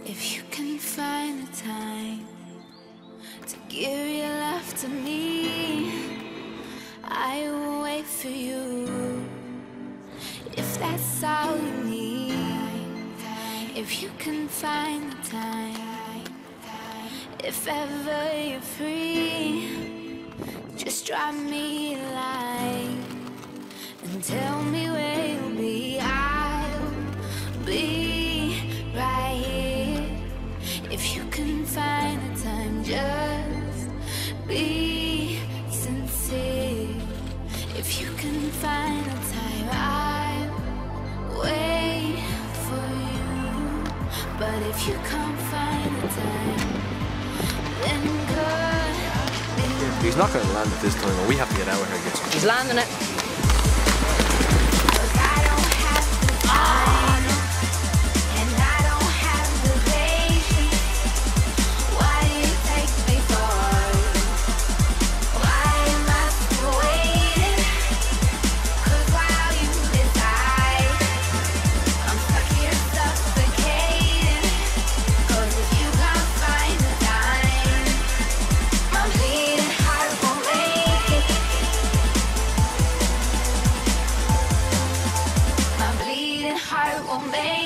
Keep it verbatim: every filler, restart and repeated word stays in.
If you can find the time to give your love to me, I will wait for you. If that's all you need, if you can find the time, if ever you're free, just drop me a line and tell me where you'll be. I'll be right here. If you can find the time, just be sincere. If you can find the time, I'll wait for you. But if you can't find the time, then good. He's not going to land it this time, and we have to get out of here and get some. He's landing it. Heart won't make